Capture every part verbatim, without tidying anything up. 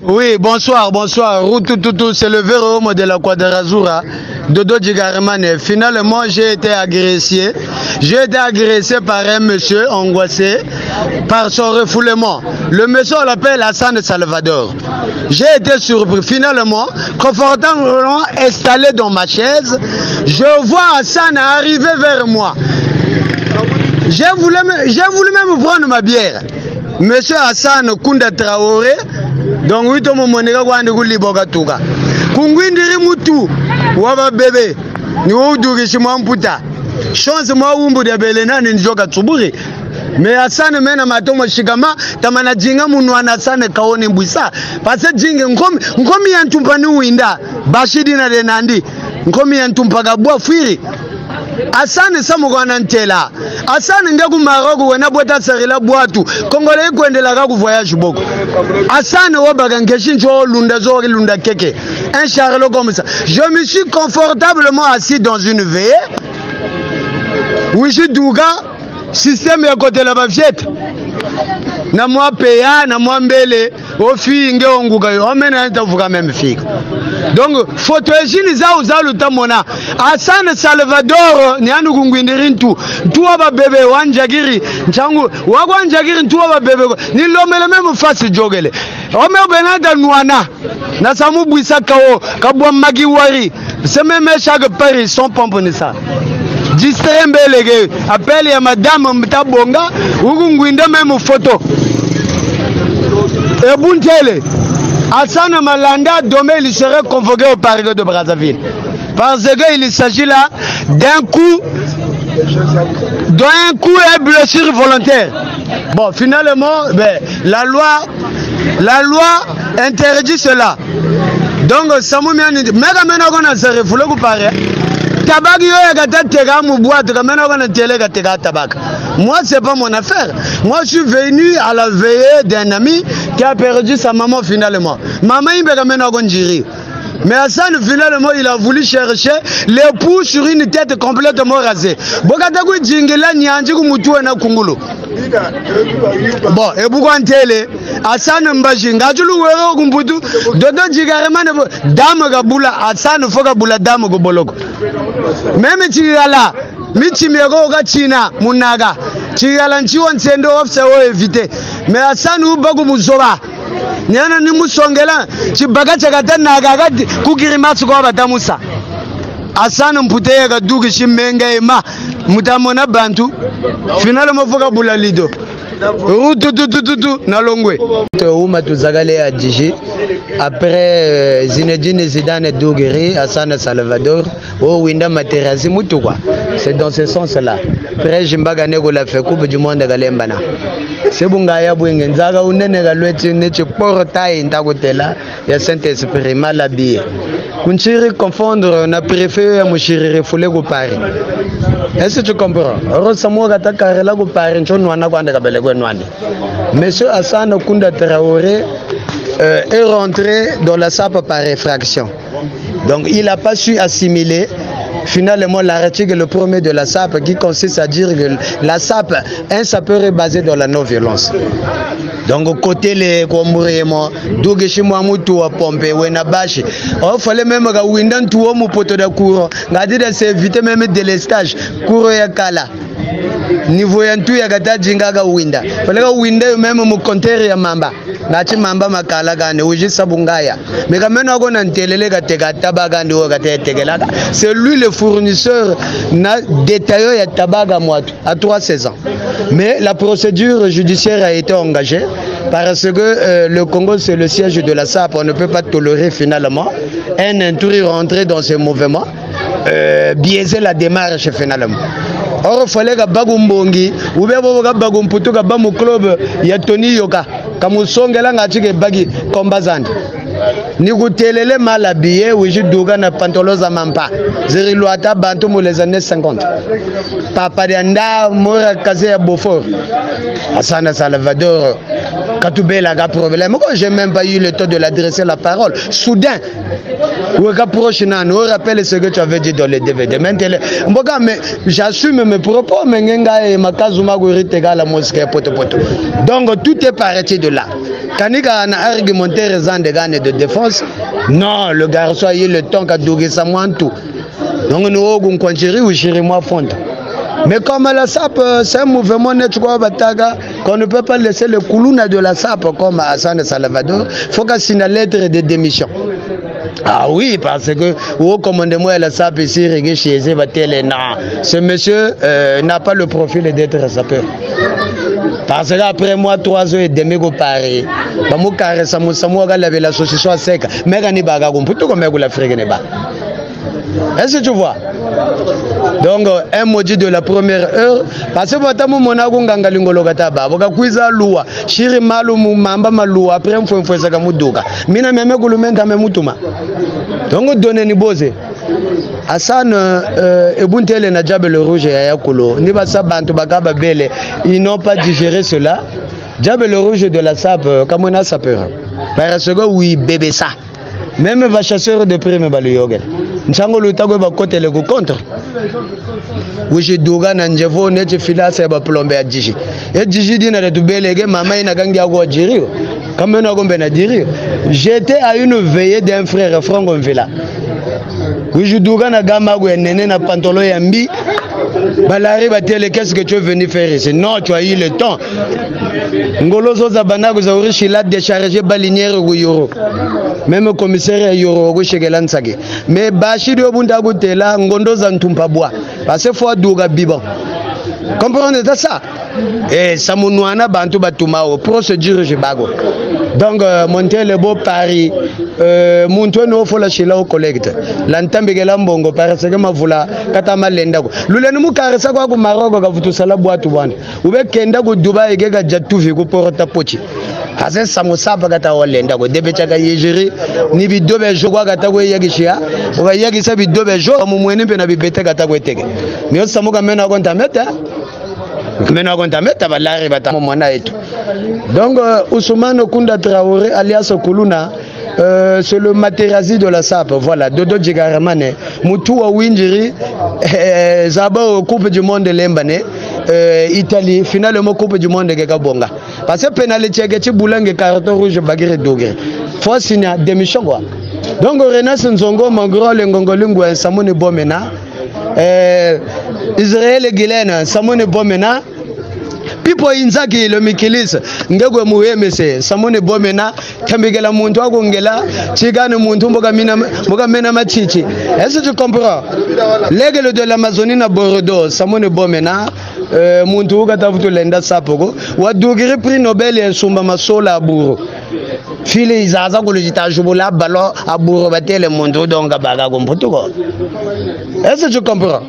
Oui, bonsoir, bonsoir. Routoutou, c'est le verre de la Quadrazura. Dodo Djigarimane. Finalement, j'ai été agressé. J'ai été agressé par un monsieur angoissé par son refoulement. Le monsieur, on l'appelle Hassan Salvador. J'ai été surpris. Finalement, confortablement installé dans ma chaise, je vois Hassan arriver vers moi. J'ai voulu, j'ai voulu même prendre ma bière. Monsieur Hassan Kunda Traoré, donc oui, tout le monde est là, Bogatouga. Kungwindiri mutu, waba bébé, ni ouduri shimamputa. Chance moi umbu de belena ni njoka tsuburi. Mais Hassan mena matomo shigama, tamana jinga munwana Hassan kaone mbwisa. Parce que jinga nkomi, nkomi yantumpa ni uinda, bashidi na denandi, nkomi yantumpa gabua firi. Hassan samugwana ntela. Hassan ngaku Maroc wena bota serila boatu. Congolais kwendela ka ku voyage boko. Hassan wabaga ngeshi njo lunda zori lunda keke. Un charlot comme ça. Je me suis confortablement assis dans une veillée. Oui, je douga système ya côté la bafiette. Na moi paya na moi mbele au fi nge onguga yo amena ntavuka même fika. Donc photo ejini za uzalu tamona Hassan Salvador ni anu kungwindiri ntu ntu aba bebe wanjagiri nchangu wagwanjagiri ntu aba bebe ni lomele même face jogele ome benada nuana na samu bwisa kawo kabwa magi wari c'est même chaque Paris son pomponi ça distrait mbelege appelle ya madame mtabonga ukungwinde même photo et buntele Hassan Malanda demain il serait convoqué au parc de Brazzaville parce qu'il s'agit là d'un coup d'un coup et blessure volontaire. Bon, finalement ben, la loi la loi interdit cela. Donc Samu Miani mega mena kona sere fulo ku pare tabaki yo ya katateka mu boîte kamena kona tele kateka tabaka. Moi c'est pas mon affaire. Moi je suis venu à la veillée d'un ami qui a perdu sa maman finalement. Maman il kamena konjiri. Mais Hassan finalement il a voulu chercher l'époux sur une tête complètement rasée. Bokataku jingela nyanji ku mutu na kungulu. Bon, et pourquoi télé Hassan Mbajinga julu wero kumbutu Dodo Djigarimane dame gabula Hassan foka bula dame go boloko. Même tigala michimego ga China munaga tigala nchiwa nsendo ofse wo éviter. Mais Hassan ubagu muzoba nyana ni musongela chibaga chakata naga kukirimatsu kwa batamusa. Hassan mputeye ga dugi shimenga ema mutamona bantu finalement foka bula lido tout tout tout tout nalongwe Ouma tuzagale a Djiji après Zinedine Zidane Dougueri Hassan Salvador au Winda Materazzi mutukwa. C'est dans ce sens là après Jimbaga nego la fait coupe du monde galembana c'est bungaya bwenge nzaga unene galweti neche portail ndakotela ya Saint-Esprit malabie kunchiri confondre na préfet mushiri refoule ko Paris. Est-ce que tu comprends? Rosamoa katakarela ko Paris ncho nwana kwande kabele ko nwane. Monsieur Hassan Kunda Traoré euh, est rentré dans la S A P par effraction. Donc il n'a pas su assimiler finalement l'article le premier de la S A P qui consiste à dire que la S A P, un sapeur est basé dans la non-violence. Donc côté les Komuremo, Dougeshimo Mutu à Pompe, Wenabashi, il fallait même que Windan Touo Mupoto de Kouro, Gadida s'est évité même de l'estage, Kouro Yakala. Niveau yantu ya gata jingaga winda. Fallait que Winda même mu compter ya mamba. Nati mamba makala gane uji sabungaya. Mais quand même on a ntelele gatega tabaga ndo gatete tegelaga. C'est lui le fournisseur na détaillé ya tabaga moatu à trois à seize ans. Mais la procédure judiciaire a été engagée parce que euh, le Congo c'est le siège de la S A P, on ne peut pas tolérer finalement un intrus rentré dans ce mouvement, euh, biaiser la démarche finalement. Or il fallait que Bagumbongi ou bien Bagumputu ka bamu club ya Tony Yoka kamusongela ngachike bagi kombazandi ni kutelele mal habillé ou je douga na pantoloza mampa zeri loata bantu mo les années cinquante papa d'anda mora kaze ya Beaufort Hassan Salvador Katubela ga problème moi j'ai même pas eu le temps de l'adresser la parole soudain ou ka proche nan on rappelle ce que tu avais dit dans le D V D maintenant mboka mais j'assume mes propos mais ngenga e makazuma go ritega la mosquée poto poto donc tout est parti de là. Kanika na argumenter raison de gagne de défense. Non, le garçon a eu le temps qu'a dougué ça moi tout. Donc nous avons continué ou chéri moi fond. Mais comme la S A P, c'est un mouvement qu'on ne peut pas laisser le coulouna de la S A P comme Hassan Salvador, il faut qu'il signe une lettre de démission. Ah oui, parce que au commandement de la S A P ici, ce monsieur euh, n'a pas le profil d'être sapeur. Parce qu'après moi, trois heures et demie, je parie. Je me carré, ça me laver l'association sec. Mais je ne sais pas comment la frère. Est-ce que tu vois? Donc, un maudit de la première heure. Parce que mon agonganga lingolo kataba. Boka kuiza lua. Shiri malu mamba malua. Après, on fait ça comme douga. Mina meme gulumenga memutuma. Donc, donner ni bose. Hassan Ebuntele na Diable Rouge et Ayakolo. Ni basa bantu bakaba bele. Ils n'ont pas digéré cela. Diable Rouge de la S A P, comme on a sa peur. Parce que oui, bébé ça. Même les chasseurs de prime baluyoga. Nsango lutago ba côté le contre. Oui, je doga na njevo neti filasa ba plombe ya digi. Et digi dina de tubelege mama ina gangi ya go diri. Comme on a gombe na diri. J'étais à une veillée d'un frère Franco Mvela. Oui, je doga na gamba go nene na pantalon ya mbi. Balari batele, qu'est-ce que tu es venu faire ici? Non, tu as eu le temps. Ngolo zoza banago za urishi la décharger balinière go yoro. Même le commissaire yoro go shegelan sage. Mais Bachidi obunda go tela ngondo za ntumpa bois. Parce que faut douga biban. Comprenez ça? Et ça mounouana bantu batumao procédure je bago. Donc euh, monter le beau pari euh monter no fola chila au collecte. L'entambe gela mbongo parce que ma voula kata malenda go. Lulenu mu karesa kwa ku Maroc ka vutu sala boatu bwana. Ube kenda go Dubai gega jatu vi ko porta pochi. Hazen samosa bagata olenda go debecha ka yejeri ni bidobe jogwa kata go yegishia. Oba yegisa bidobe jo mu mwene pe na bibete kata go teke. Mio samuka mena ko ntameta. Mena ko ntameta balari bata mwana etu. Donc euh, Ousmane Kunda Traoré alias Kuluna, euh, c'est le Materazzi de la S A P. Voilà, Dodo Djigaramane, Moutoua Winjiri, euh, Zaba au Coupe du Monde de l'Embane, euh, Italie, finalement Coupe du Monde de Gabonga. Parce que pénalité est boulangue carton rouge bagire dogre. Faut signer démission quoi. Donc Renas Nzongo, Mangro, Lengongolungu, Samone Bomena, euh, Israël Guilaine, Samone Bomena. Pipo inzaki le Mikilis ngegwe muhemese samone bomena kambigela muntu akongela chigane muntu mboga mina mboga mena machichi. Est-ce que tu comprends? L'aigle de l'Amazonie na Bordeaux samone bomena euh, muntu ukatafuto lenda sapoko wadugiri prix Nobel ya sumba masola aburo file izaza kulujita jubula balo aburo batele muntu donga baga komputuko. Est-ce que tu comprends?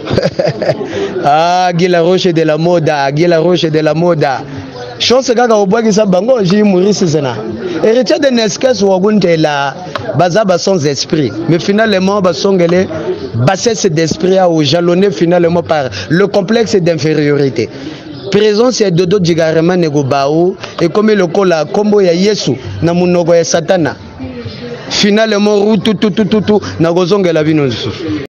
Ah, Guilla Roche de la Moda, Guilla Roche de la Moda. Chose gaga obwagi sa bango ji Maurice Zena. Héritier de Neskes wagunte la bazaba sans esprit. Mais finalement basongele bassesse d'esprit a jalonné finalement par le complexe d'infériorité. Présence ya Dodo Djigaramane nego baou et comme le kola kombo ya Yesu na munoko ya Satana. Finalement tout tout tout tout na gozongela bino.